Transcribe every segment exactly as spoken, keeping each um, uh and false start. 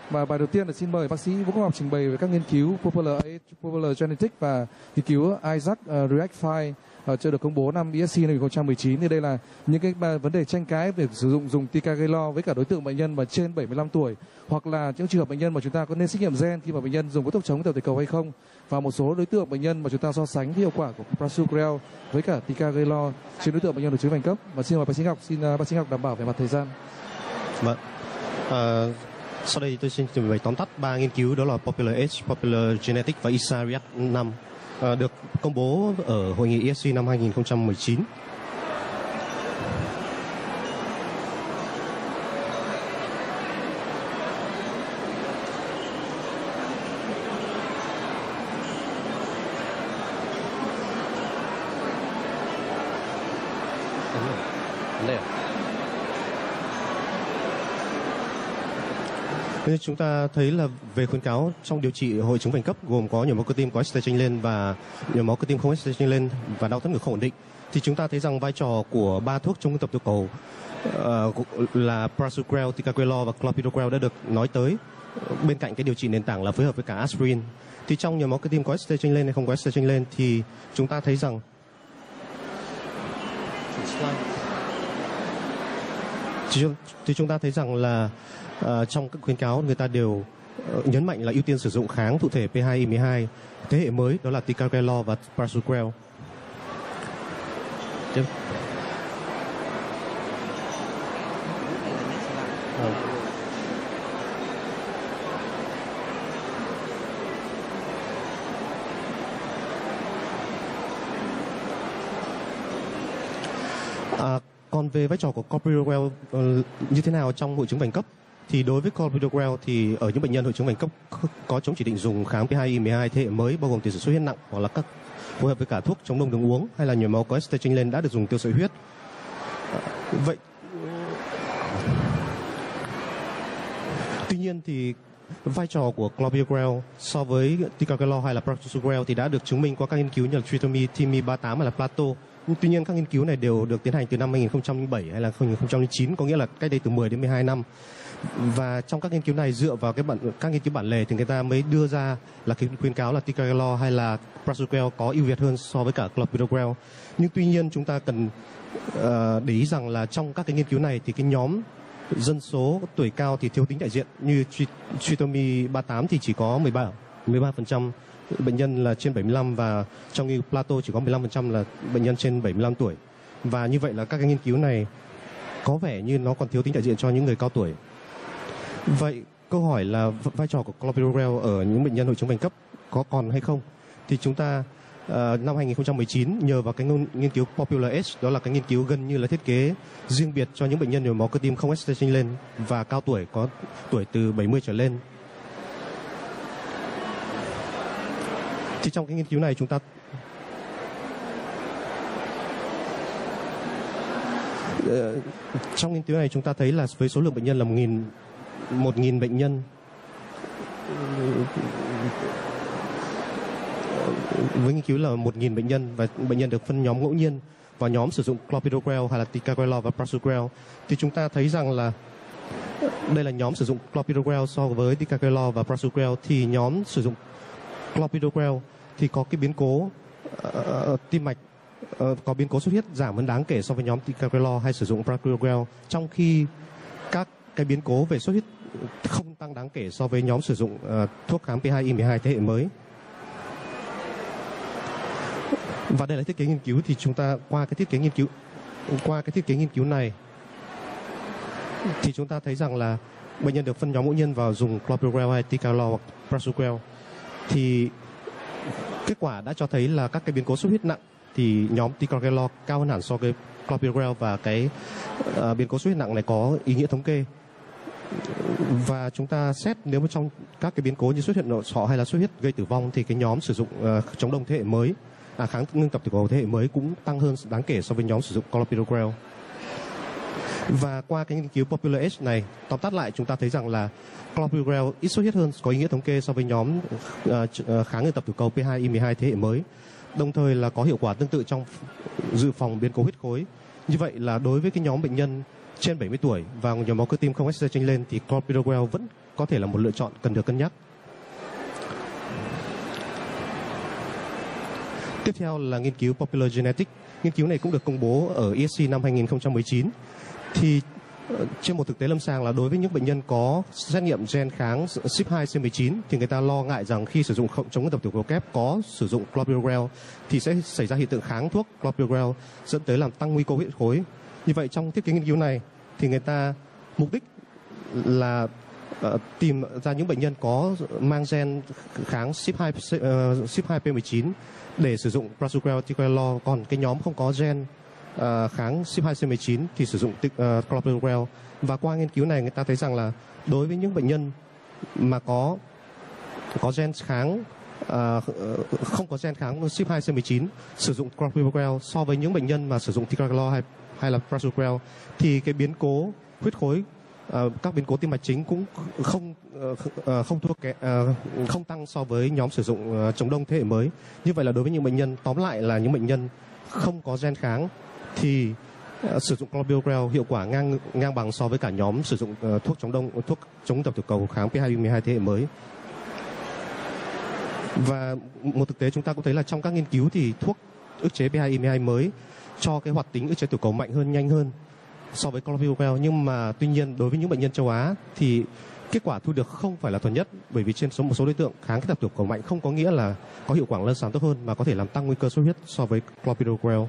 Và bài đầu tiên là xin mời bác sĩ Vũ Quốc Ngọc trình bày về các nghiên cứu Popular, Popular Genetics và nghiên cứu Isaac uh, React-Fi uh, chưa được công bố năm E S C hai không một chín. Thì đây là những cái vấn đề tranh cãi về sử dụng dùng ticagrelor với cả đối tượng bệnh nhân mà trên bảy mươi lăm tuổi, hoặc là những trường hợp bệnh nhân mà chúng ta có nên xét nghiệm gen khi mà bệnh nhân dùng có thuốc chống tiểu cầu hay không, và một số đối tượng bệnh nhân mà chúng ta so sánh hiệu quả của prasugrel với cả ticagrelor trên đối tượng bệnh nhân được chứng bệnh cấp. Và xin mời bác sĩ Ngọc, xin uh, bác sĩ Ngọc đảm bảo về mặt thời gian. Vâng. Uh... Sau đây tôi xin trình bày tóm tắt ba nghiên cứu, đó là Popular Age, Popular Genetics và Isaac React năm, à, được công bố ở hội nghị E S C năm hai không một chín. Nên chúng ta thấy là về khuyến cáo trong điều trị hội chứng vành cấp gồm có nhồi máu cơ tim có estrogen lên và nhồi máu cơ tim không estrogen lên và đau thắt ngực không ổn định, thì chúng ta thấy rằng vai trò của ba thuốc chống tập tiểu cầu uh, là prasugrel, ticagrelor và clopidogrel đã được nói tới bên cạnh cái điều trị nền tảng là phối hợp với cả aspirin. Thì trong nhồi máu cơ tim có estrogen lên hay không có estrogen lên thì chúng ta thấy rằng thì chúng ta thấy rằng là uh, trong các khuyến cáo người ta đều uh, nhấn mạnh là ưu tiên sử dụng kháng thụ thể P hai I mười hai thế hệ mới, đó là ticagrelor và prasugrel. Tiếp. À, còn về vai trò của clopidogrel uh, như thế nào trong hội chứng vành cấp, thì đối với clopidogrel thì ở những bệnh nhân hội chứng vành cấp có chống chỉ định dùng kháng P hai I mười hai thế hệ mới, bao gồm tiền sử xuất huyết nặng hoặc là các phối hợp với cả thuốc chống đông đường uống hay là nhồi máu có estrogen lên đã được dùng tiêu sợi huyết. À, vậy tuy nhiên thì vai trò của clopidogrel so với ticagrelor hay là prasugrel thì đã được chứng minh qua các nghiên cứu như là Trisomy T M I ba tám hay là Plato. Tuy nhiên các nghiên cứu này đều được tiến hành từ năm hai không bảy hay là hai không chín, có nghĩa là cách đây từ mười đến mười hai năm. Và trong các nghiên cứu này dựa vào cái bản, các nghiên cứu bản lề thì người ta mới đưa ra là cái khuyến cáo là ticagrelor hay là prasugrel có ưu việt hơn so với cả clopidogrel. Nhưng tuy nhiên chúng ta cần uh, để ý rằng là trong các cái nghiên cứu này thì cái nhóm dân số tuổi cao thì thiếu tính đại diện, như Trisomy ba tám thì chỉ có mười ba phần trăm bệnh nhân là trên bảy mươi lăm, và trong như Plato chỉ có mười lăm phần trăm là bệnh nhân trên bảy mươi lăm tuổi. Và như vậy là các cái nghiên cứu này có vẻ như nó còn thiếu tính đại diện cho những người cao tuổi. Vậy câu hỏi là vai trò của clopidogrel ở những bệnh nhân hội chứng vành cấp có còn hay không? Thì chúng ta uh, năm hai không một chín nhờ vào cái nghiên cứu Popular Age, đó là cái nghiên cứu gần như là thiết kế riêng biệt cho những bệnh nhân nhồi máu cơ tim không estrogen lên và cao tuổi, có tuổi từ bảy mươi trở lên. Thì trong cái nghiên cứu này chúng ta uh, trong nghiên cứu này chúng ta thấy là với số lượng bệnh nhân là một nghìn một nghìn bệnh nhân, với nghiên cứu là một nghìn bệnh nhân và bệnh nhân được phân nhóm ngẫu nhiên vào nhóm sử dụng clopidogrel hay là ticagrelor và prasugrel, thì chúng ta thấy rằng là đây là nhóm sử dụng clopidogrel so với ticagrelor và prasugrel, thì nhóm sử dụng clopidogrel thì có cái biến cố uh, tim mạch, uh, có biến cố xuất huyết giảm hơn đáng kể so với nhóm ticagrelor hay sử dụng prasugrel, trong khi các cái biến cố về xuất huyết không tăng đáng kể so với nhóm sử dụng uh, thuốc kháng P hai I mười hai thế hệ mới. Và đây là thiết kế nghiên cứu, thì chúng ta qua cái thiết kế nghiên cứu qua cái thiết kế nghiên cứu này thì chúng ta thấy rằng là bệnh nhân được phân nhóm ngẫu nhiên vào dùng clopidogrel hay ticagrelor hoặc prasugrel, thì kết quả đã cho thấy là các cái biến cố xuất huyết nặng thì nhóm ticagrelor cao hơn hẳn so với clopidogrel, và cái uh, biến cố xuất huyết nặng này có ý nghĩa thống kê. Và chúng ta xét nếu mà trong các cái biến cố như xuất huyết nội sọ hay là xuất huyết gây tử vong thì cái nhóm sử dụng uh, chống đông thế hệ mới, à, kháng ngưng tập tiểu cầu thế hệ mới cũng tăng hơn đáng kể so với nhóm sử dụng clopidogrel. Và qua cái nghiên cứu Popular Age này, tóm tắt lại chúng ta thấy rằng là clopidogrel ít xuất huyết hơn có ý nghĩa thống kê so với nhóm uh, kháng ngưng tập tiểu cầu P hai I mười hai thế hệ mới, đồng thời là có hiệu quả tương tự trong dự phòng biến cố huyết khối. Như vậy là đối với cái nhóm bệnh nhân trên bảy mươi tuổi và nhồi máu cơ tim không estrogen lên thì clopidogrel vẫn có thể là một lựa chọn cần được cân nhắc. Tiếp theo là nghiên cứu Popular Genetics. Nghiên cứu này cũng được công bố ở E S C năm hai nghìn không trăm mười chín. Thì trên một thực tế lâm sàng là đối với những bệnh nhân có xét nghiệm gen kháng S I P hai C mười chín thì người ta lo ngại rằng khi sử dụng chống tập tiểu cầu kép có sử dụng clopidogrel thì sẽ xảy ra hiện tượng kháng thuốc clopidogrel dẫn tới làm tăng nguy cơ huyết khối. Như vậy trong thiết kế nghiên cứu này thì người ta mục đích là uh, tìm ra những bệnh nhân có mang gen kháng S I P hai uh, S I P hai P mười chín để sử dụng prasugrel, ticagrelor, còn cái nhóm không có gen uh, kháng S I P hai C mười chín thì sử dụng uh, clopidogrel. Và qua nghiên cứu này người ta thấy rằng là đối với những bệnh nhân mà có có gen kháng uh, không có gen kháng S I P hai C mười chín sử dụng clopidogrel so với những bệnh nhân mà sử dụng ticagrelor hay, hay là prasugrel thì cái biến cố huyết khối, Uh, các biến cố tim mạch chính cũng không uh, uh, không thua kém, uh, không tăng so với nhóm sử dụng uh, chống đông thế hệ mới. Như vậy là đối với những bệnh nhân, tóm lại là những bệnh nhân không có gen kháng thì uh, sử dụng clopidogrel hiệu quả ngang ngang bằng so với cả nhóm sử dụng uh, thuốc chống đông, thuốc chống tập tiểu cầu kháng P hai B mười hai thế hệ mới. Và một thực tế chúng ta cũng thấy là trong các nghiên cứu thì thuốc ức chế P hai B mười hai mới cho cái hoạt tính ức chế tiểu cầu mạnh hơn, nhanh hơn so với clopidogrel, nhưng mà tuy nhiên đối với những bệnh nhân châu Á thì kết quả thu được không phải là thuần nhất, bởi vì trên số một số đối tượng kháng cái tập tiểu cầu mạnh không có nghĩa là có hiệu quả lâm sàng tốt hơn mà có thể làm tăng nguy cơ xuất huyết so với clopidogrel.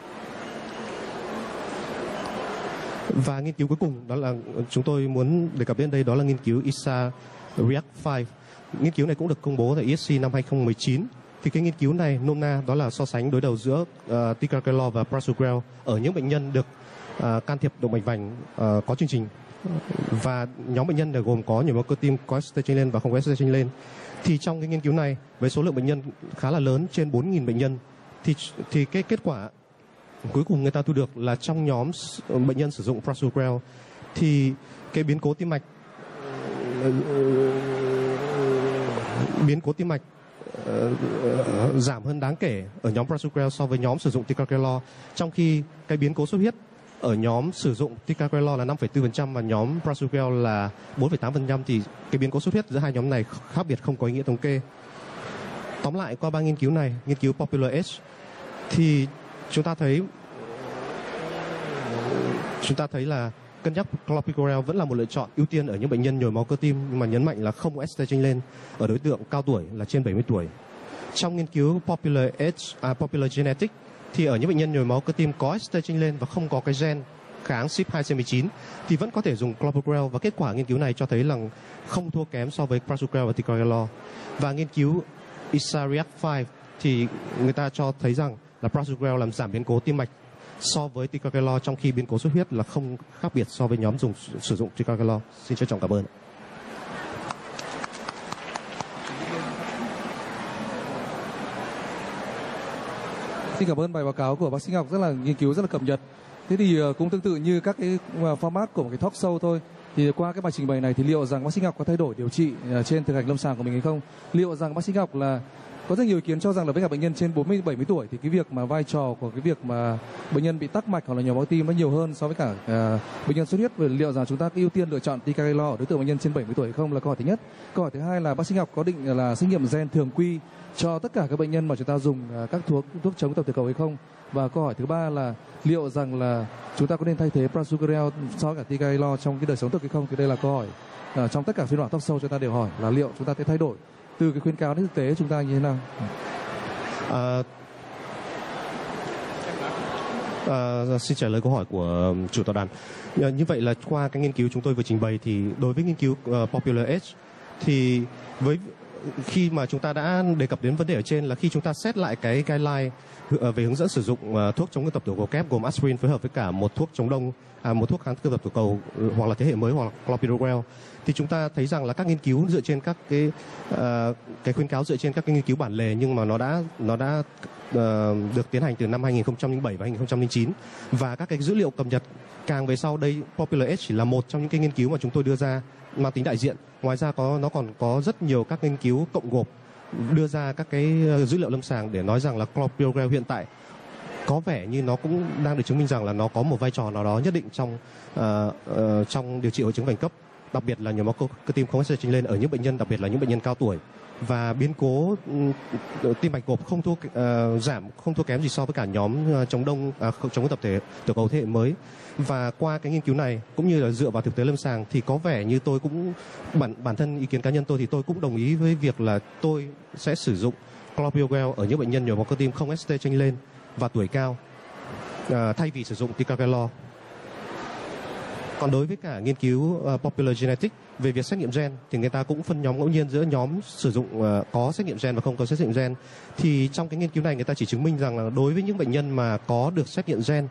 Và nghiên cứu cuối cùng đó là chúng tôi muốn đề cập đến đây, đó là nghiên cứu I S A REACT năm. Nghiên cứu này cũng được công bố tại E S C năm hai nghìn không trăm mười chín. Thì cái nghiên cứu này nôm na đó là so sánh đối đầu giữa uh, ticagrelor và prasugrel ở những bệnh nhân được Uh, can thiệp động mạch vành uh, có chương trình, và nhóm bệnh nhân này gồm có nhồi máu cơ tim có statine lên và không có statine lên. Thì trong cái nghiên cứu này với số lượng bệnh nhân khá là lớn, trên bốn nghìn bệnh nhân, thì thì cái kết quả cuối cùng người ta thu được là trong nhóm bệnh nhân sử dụng prasugrel thì cái biến cố tim mạch biến cố tim mạch uh, uh, giảm hơn đáng kể ở nhóm prasugrel so với nhóm sử dụng ticagrelor, trong khi cái biến cố xuất huyết ở nhóm sử dụng ticagrelor là năm phẩy bốn phần trăm và nhóm prasugrel là bốn phẩy tám phần trăm, thì cái biến cố xuất huyết giữa hai nhóm này khác biệt không có ý nghĩa thống kê. Tóm lại qua ba nghiên cứu này, nghiên cứu Popular Edge, thì chúng ta thấy chúng ta thấy là cân nhắc clopidogrel vẫn là một lựa chọn ưu tiên ở những bệnh nhân nhồi máu cơ tim, nhưng mà nhấn mạnh là không có statine lên ở đối tượng cao tuổi là trên bảy mươi tuổi. Trong nghiên cứu Popular Edge, à, Popular Genetics thì ở những bệnh nhân nhồi máu cơ tim có statine lên và không có cái gen kháng S I P hai C mười chín thì vẫn có thể dùng clopidogrel, và kết quả nghiên cứu này cho thấy là không thua kém so với prasugrel và ticagrelor. Và nghiên cứu I S A REACT năm thì người ta cho thấy rằng là prasugrel làm giảm biến cố tim mạch so với ticagrelor, trong khi biến cố xuất huyết là không khác biệt so với nhóm dùng sử dụng ticagrelor. Xin trân trọng cảm ơn. Xin cảm ơn bài báo cáo của bác sĩ Ngọc, rất là nghiên cứu rất là cập nhật. Thế thì uh, cũng tương tự như các cái format của một cái talk show thôi. Thì qua cái bài trình bày này thì liệu rằng bác sĩ Ngọc có thay đổi điều trị uh, trên thực hành lâm sàng của mình hay không? Liệu rằng bác sĩ Ngọc là có rất nhiều ý kiến cho rằng là với cả bệnh nhân trên bốn mươi bảy mươi tuổi thì cái việc mà vai trò của cái việc mà bệnh nhân bị tắc mạch hoặc là nhồi máu tim nó nhiều hơn so với cả uh, bệnh nhân xuất huyết. Và liệu rằng chúng ta ưu tiên lựa chọn ticagrelor ở đối tượng bệnh nhân trên bảy mươi tuổi hay không là câu hỏi thứ nhất. Câu hỏi thứ hai là bác sĩ Ngọc có định là xét nghiệm gen thường quy cho tất cả các bệnh nhân mà chúng ta dùng uh, các thuốc thuốc chống tập tiểu cầu hay không? Và câu hỏi thứ ba là liệu rằng là chúng ta có nên thay thế prasugrel so với cả ticagrelor trong cái đời sống thực hay không? Thì đây là câu hỏi uh, trong tất cả phiên bản talk show chúng ta đều hỏi là liệu chúng ta sẽ thay đổi từ cái khuyến cáo đến thực tế chúng ta như thế nào? À, à, xin trả lời câu hỏi của chủ tọa đàm. À, như vậy là qua cái nghiên cứu chúng tôi vừa trình bày thì đối với nghiên cứu uh, Popular Edge thì với khi mà chúng ta đã đề cập đến vấn đề ở trên là khi chúng ta xét lại cái guideline về hướng dẫn sử dụng uh, thuốc chống tập tiểu cầu kép gồm aspirin phối hợp với cả một thuốc chống đông, à, một thuốc kháng cơ tập tiểu cầu hoặc là thế hệ mới hoặc là clopidogrel, thì chúng ta thấy rằng là các nghiên cứu dựa trên các cái uh, cái khuyến cáo dựa trên các cái nghiên cứu bản lề, nhưng mà nó đã nó đã uh, được tiến hành từ năm hai nghìn không trăm lẻ bảy và hai nghìn không trăm lẻ chín, và các cái dữ liệu cập nhật càng về sau đây, Popular Edge chỉ là một trong những cái nghiên cứu mà chúng tôi đưa ra mang tính đại diện. Ngoài ra có nó còn có rất nhiều các nghiên cứu cộng gộp đưa ra các cái dữ liệu lâm sàng để nói rằng là clopidogrel hiện tại có vẻ như nó cũng đang được chứng minh rằng là nó có một vai trò nào đó nhất định trong uh, uh, trong điều trị hội chứng vành cấp. đặc biệt là nhồi máu cơ tim không ét tê trình lên ở những bệnh nhân, đặc biệt là những bệnh nhân cao tuổi. Và biến cố tim mạch gộp không thua uh, giảm không thua kém gì so với cả nhóm uh, chống đông uh, chống tập thể tiểu cầu thế hệ mới. Và qua cái nghiên cứu này cũng như là dựa vào thực tế lâm sàng thì có vẻ như tôi cũng bản bản thân ý kiến cá nhân tôi thì tôi cũng đồng ý với việc là tôi sẽ sử dụng clopidogrel ở những bệnh nhân nhồi máu cơ tim không ét tê chênh lên và tuổi cao uh, thay vì sử dụng ticagrelor. Còn đối với cả nghiên cứu uh, Popular Genetics về việc xét nghiệm gen thì người ta cũng phân nhóm ngẫu nhiên giữa nhóm sử dụng uh, có xét nghiệm gen và không có xét nghiệm gen. Thì trong cái nghiên cứu này người ta chỉ chứng minh rằng là đối với những bệnh nhân mà có được xét nghiệm gen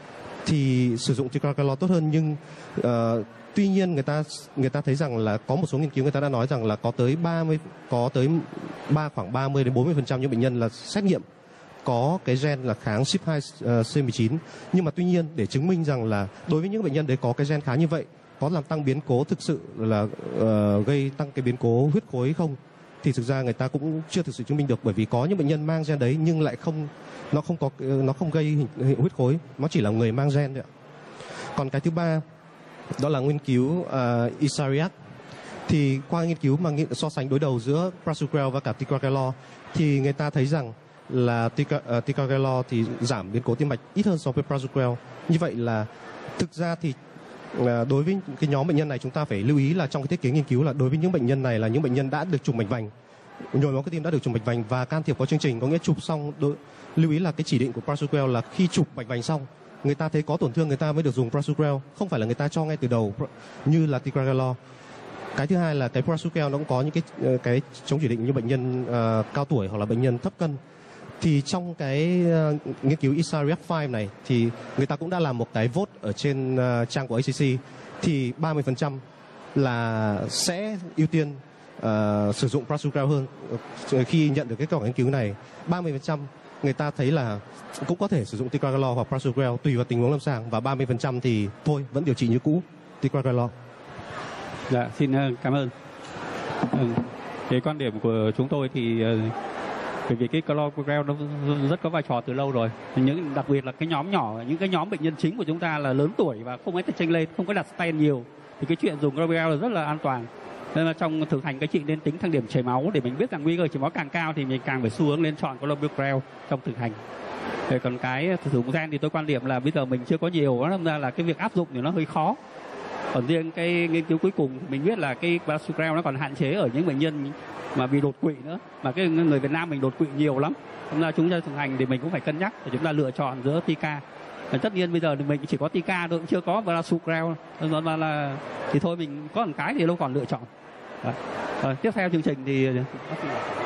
thì sử dụng ticagrelor tốt hơn, nhưng uh, tuy nhiên người ta người ta thấy rằng là có một số nghiên cứu người ta đã nói rằng là có tới ba mươi có tới ba khoảng ba mươi đến bốn mươi phần trăm những bệnh nhân là xét nghiệm có cái gen là kháng S I P hai C mười chín, nhưng mà tuy nhiên để chứng minh rằng là đối với những bệnh nhân đấy có cái gen kháng như vậy có làm tăng biến cố thực sự là uh, gây tăng cái biến cố huyết khối không, thì thực ra người ta cũng chưa thực sự chứng minh được, bởi vì có những bệnh nhân mang gen đấy nhưng lại không nó không có nó không gây hình, hình huyết khối, nó chỉ là người mang gen thôi ạ. Còn cái thứ ba đó là nghiên cứu uh, Isariat. Thì qua nghiên cứu mà so sánh đối đầu giữa prasugrel và cả ticagrelor thì người ta thấy rằng là uh, ticagrelor thì giảm biến cố tim mạch ít hơn so với prasugrel. Như vậy là thực ra thì uh, đối với cái nhóm bệnh nhân này chúng ta phải lưu ý là trong cái thiết kế nghiên cứu là đối với những bệnh nhân này là những bệnh nhân đã được chụp mạch vành, nhồi máu cơ tim đã được chụp mạch vành và can thiệp có chương trình, có nghĩa chụp xong đối, lưu ý là cái chỉ định của prasugrel là khi chụp mạch vành xong người ta thấy có tổn thương người ta mới được dùng prasugrel, không phải là người ta cho ngay từ đầu như là ticagrelor. Cái thứ hai là cái prasugrel nó cũng có những cái cái chống chỉ định như bệnh nhân uh, cao tuổi hoặc là bệnh nhân thấp cân. Thì trong cái uh, nghiên cứu Isariat năm này thì người ta cũng đã làm một cái vote ở trên uh, trang của a xê xê, thì ba mươi phần trăm là sẽ ưu tiên uh, sử dụng prasugrel hơn. Uh, khi nhận được cái kết quả nghiên cứu này, ba mươi phần trăm người ta thấy là cũng có thể sử dụng ticagrelor hoặc prasugrel tùy vào tình huống lâm sàng, và ba mươi phần trăm thì thôi vẫn điều trị như cũ ticagrelor. Dạ, xin cảm ơn. Ừ, cái quan điểm của chúng tôi thì bởi vì cái clopidogrel nó rất có vai trò từ lâu rồi. Những đặc biệt là cái nhóm nhỏ, những cái nhóm bệnh nhân chính của chúng ta là lớn tuổi và không có chênh lên, không có đặt stent nhiều, thì cái chuyện dùng clopidogrel là rất là an toàn. Nên là trong thực hành cái chị nên tính thang điểm chảy máu để mình biết rằng nguy cơ chảy máu càng cao thì mình càng phải xu hướng lên chọn clopidogrel trong thực hành. Để còn cái sử dụng gen thì tôi quan điểm là bây giờ mình chưa có nhiều, nó ra là cái việc áp dụng thì nó hơi khó. Còn riêng cái nghiên cứu cuối cùng mình biết là cái prasugrel nó còn hạn chế ở những bệnh nhân mà bị đột quỵ nữa, mà cái người Việt Nam mình đột quỵ nhiều lắm. Nên là chúng ta thực hành thì mình cũng phải cân nhắc để chúng ta lựa chọn giữa tica. Và tất nhiên bây giờ thì mình chỉ có tica thôi, cũng chưa có prasugrel, nên là, là thì thôi mình có một cái thì đâu còn lựa chọn. Rồi, tiếp theo chương trình thì